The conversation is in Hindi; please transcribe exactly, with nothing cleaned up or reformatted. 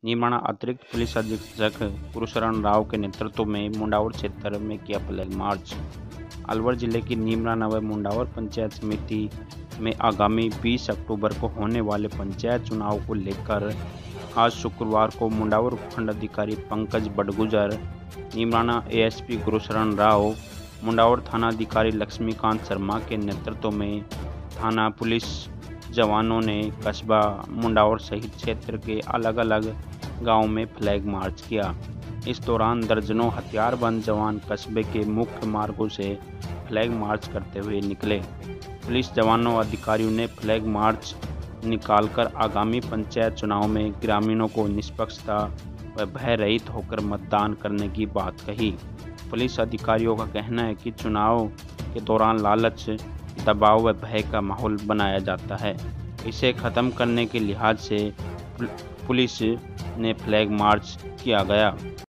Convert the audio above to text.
निमाड़ा अतिरिक्त पुलिस अधीक्षक गुरुशरण राव के नेतृत्व में मुंडावर क्षेत्र में किया फ्लैग मार्च। अलवर जिले की निमाड़ा व मुंडावर पंचायत समिति में आगामी बीस अक्टूबर को होने वाले पंचायत चुनाव को लेकर आज शुक्रवार को मुंडावर उपखंड अधिकारी पंकज बड़गुजर, निमाड़ा एएसपी गुरुशरण राव, मुंडावर थाना अधिकारी लक्ष्मीकांत शर्मा के नेतृत्व में थाना पुलिस जवानों ने कस्बा मुंडावर सहित क्षेत्र के अलग अलग गांवों में फ्लैग मार्च किया। इस दौरान दर्जनों हथियारबंद जवान कस्बे के मुख्य मार्गों से फ्लैग मार्च करते हुए निकले। पुलिस जवानों अधिकारियों ने फ्लैग मार्च निकालकर आगामी पंचायत चुनाव में ग्रामीणों को निष्पक्षता व भय रहित होकर मतदान करने की बात कही। पुलिस अधिकारियों का कहना है कि चुनाव के दौरान लालच, दबाव व भय का माहौल बनाया जाता है। इसे खत्म करने के लिहाज से पुलिस ने फ्लैग मार्च किया गया।